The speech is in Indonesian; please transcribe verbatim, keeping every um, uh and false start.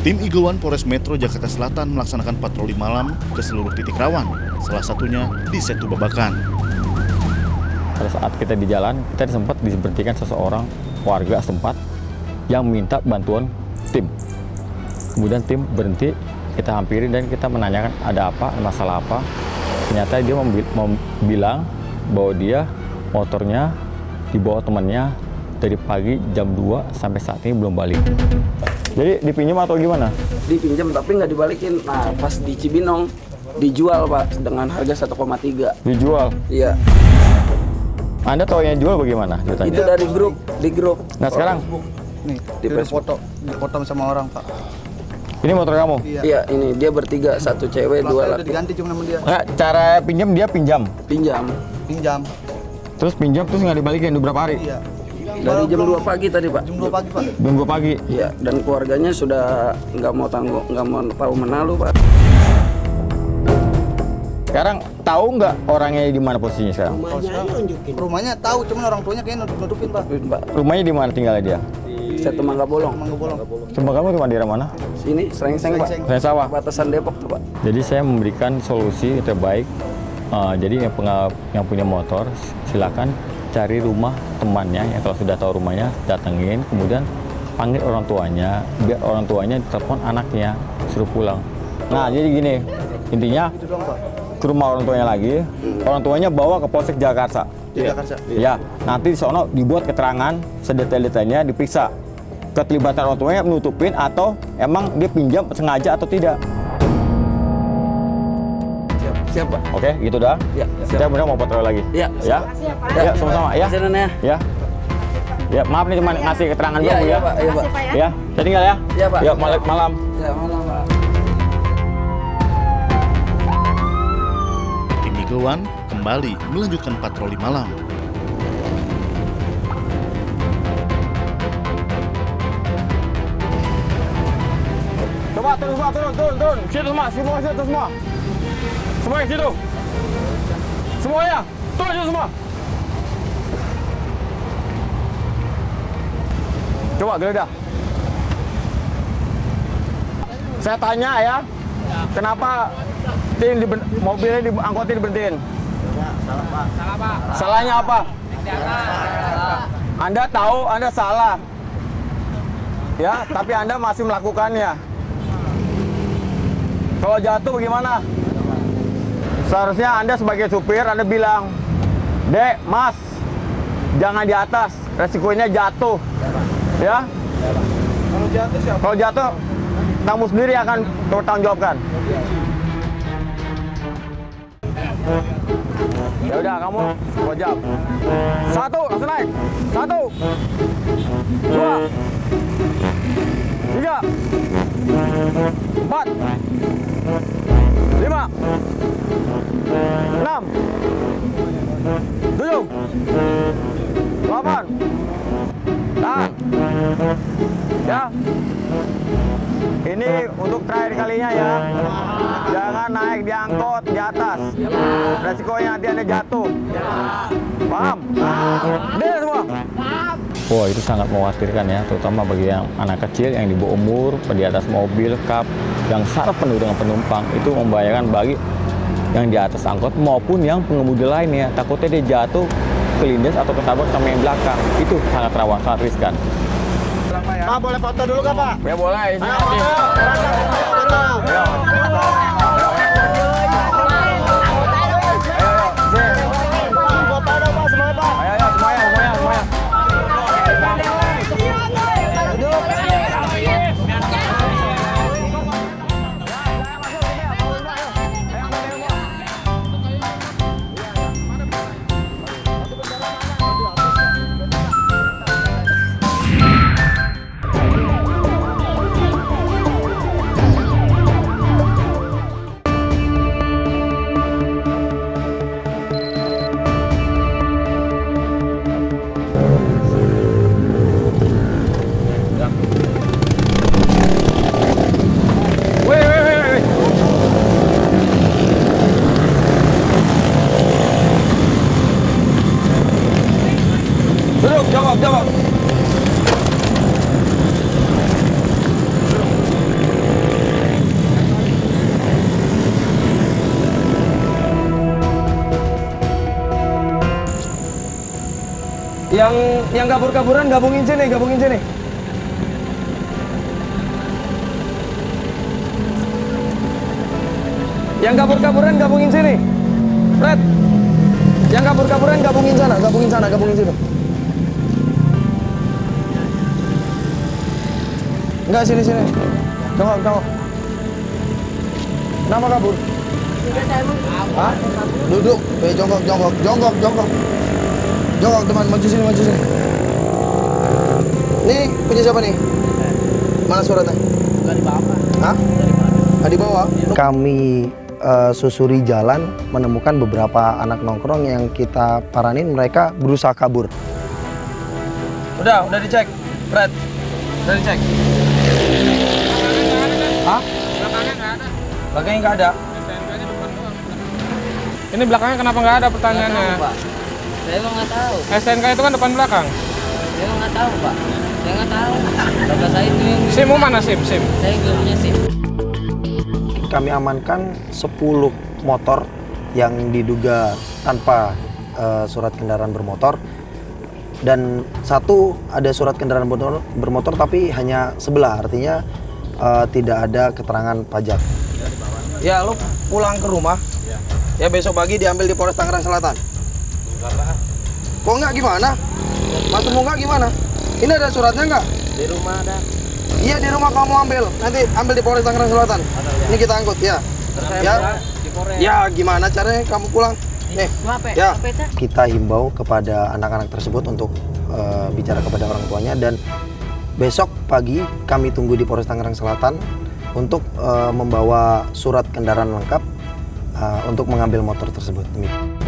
Tim Eagle One Polres Metro Jakarta Selatan melaksanakan patroli malam ke seluruh titik rawan, salah satunya di Setu Babakan. Pada saat kita di jalan, kita sempat diberhentikan seseorang warga setempat yang minta bantuan tim. Kemudian tim berhenti, kita hampiri dan kita menanyakan ada apa, masalah apa. Ternyata dia bilang bahwa dia motornya dibawa temannya dari pagi jam dua sampai saat ini belum balik. Jadi dipinjam atau gimana? Dipinjam tapi nggak dibalikin. Nah pas di Cibinong dijual Pak dengan harga satu koma tiga. Dijual? Iya. Anda tahu yang jual bagaimana? Ceritanya? Itu dari grup, di grup. Nah sekarang? Nih, di foto, dipotong sama orang Pak. Ini motor kamu? Iya, iya ini dia bertiga, satu cewek, dua laki. Udah diganti cuma sama dia. Nggak, cara pinjam dia pinjam? Pinjam. Pinjam. Terus pinjam terus nggak dibalikin udah berapa hari? Iya. Dari jam dua pagi tadi Pak. Jam dua pagi Pak. Jam dua pagi? Iya, dan keluarganya sudah nggak mau tanggung, nggak mau tahu menalu Pak. Sekarang tahu nggak orangnya di mana posisinya sekarang? Rumahnya nunjukin. Rumahnya tahu, cuman orang tuanya kayaknya nutupin Pak. Pak. Rumahnya di mana tinggalnya dia? Di Setu Mangga Bolong. Mangga Bolong. Coba kamu di daerah mana? Sini, Serengseng Pak. Saya sawah. Batasan Depok tuh Pak. Jadi saya memberikan solusi terbaik. Uh, jadi yang, yang punya motor silakan cari rumah temannya yang kalau sudah tahu rumahnya datengin, kemudian panggil orang tuanya, biar orang tuanya telepon anaknya suruh pulang. Nah jadi gini intinya ke rumah orang tuanya lagi, orang tuanya bawa ke Polsek Jakarta. Jakarta. Ya, nanti di sono dibuat keterangan sedetail-detailnya, diperiksa keterlibatan orang tuanya menutupin atau emang dia pinjam sengaja atau tidak. Siap Pak. Oke, gitu dah. Ya, Kita benar mau patroli lagi. Ya. Ya. Ya, sama-sama ya. Ya. Ya, maaf nih cuma ngasih keterangan dulu ya. Iya Pak, iya Pak. Ya, saya tinggal ya. Iya Pak. Ya, malam. malam. Ya, malam Pak. Tim Eagle One kembali melanjutkan patroli malam. Coba turun semua, turun, turun, turun. Situ semua, semua situ semua. Semua yang situ. Semuanya, turun situ semua. Coba geledah. Saya tanya ya, kenapa tim di, mobilnya di angkotnya diberhentiin? Salah Pak. Salah Pak. Salahnya apa? Anda tahu Anda salah. Ya, tapi Anda masih melakukannya. Kalau jatuh bagaimana? Seharusnya Anda sebagai supir, Anda bilang, Dek, Mas, jangan di atas, resikonya jatuh. Ya? Kalau jatuh siapa? Kalau jatuh, kamu sendiri akan bertanggung jawabkan. Ya udah, kamu dua jam. Satu, langsung naik. Satu, dua, tiga, empat, lima, enam, tujuh, delapan, tahan. Ya, ini untuk terakhir kalinya ya. Jangan naik di angkot di atas. Resikonya nanti Anda jatuh. Paham? Deh semua. Wah, itu sangat mengkhawatirkan ya, terutama bagi yang anak kecil yang di bawah umur, di atas mobil, kap, yang syarat penuh dengan penumpang, itu membahayakan bagi yang di atas angkot maupun yang pengemudi lainnya. Takutnya dia jatuh, kelindes atau ketabrak sama yang belakang. Itu sangat rawan, sangat riskan. Pak, boleh foto dulu kah Pak? Ya boleh. Ayo, foto. Yang yang kabur-kaburan gabungin sini, gabungin sini. Yang kabur-kaburan gabungin sini. Fred. Yang kabur-kaburan gabungin sana, gabungin sana, gabungin situ. Enggak, sini sini. Jongkok, jongkok. Kenapa kabur? Hah? Duduk, eh jongkok, jongkok, jongkok, jongkok. Jongkok teman, maju sini, maju sini. Nih punya siapa nih? Mana suratnya? Enggak dibawa. Hah? Enggak dibawa. Kami uh, susuri jalan menemukan beberapa anak nongkrong yang kita paranin mereka berusaha kabur. Udah, udah dicek. Fred. Udah dicek. Hah? Belakangnya nggak ada. Belakangnya nggak ada. S T N K-nya depan doang. Ini belakangnya kenapa nggak ada pertanyaannya? Nggak tahu, Pak. Saya emang nggak tahu. S T N K itu kan depan belakang. Saya emang nggak tahu, Pak. Saya nggak tahu. Bapak saya itu yang... SIM mana SIM? SIM? Saya nggak punya SIM. Kami amankan sepuluh motor yang diduga tanpa uh, surat kendaraan bermotor, dan satu ada surat kendaraan bermotor, bermotor tapi hanya sebelah, artinya uh, tidak ada keterangan pajak. Ya, lu pulang ke rumah. Ya, besok pagi diambil di Polres Tangerang Selatan. Kok enggak gimana? Mas mau enggak gimana? Ini ada suratnya enggak? Di rumah ada. Iya, di rumah kamu ambil. Nanti ambil di Polres Tangerang Selatan. Ini kita angkut ya. Ya. Ya, gimana caranya kamu pulang? Nih. Ya. Kita himbau kepada anak-anak tersebut untuk uh, bicara kepada orang tuanya, dan besok pagi kami tunggu di Polres Tangerang Selatan untuk uh, membawa surat kendaraan lengkap uh, untuk mengambil motor tersebut. Demikian.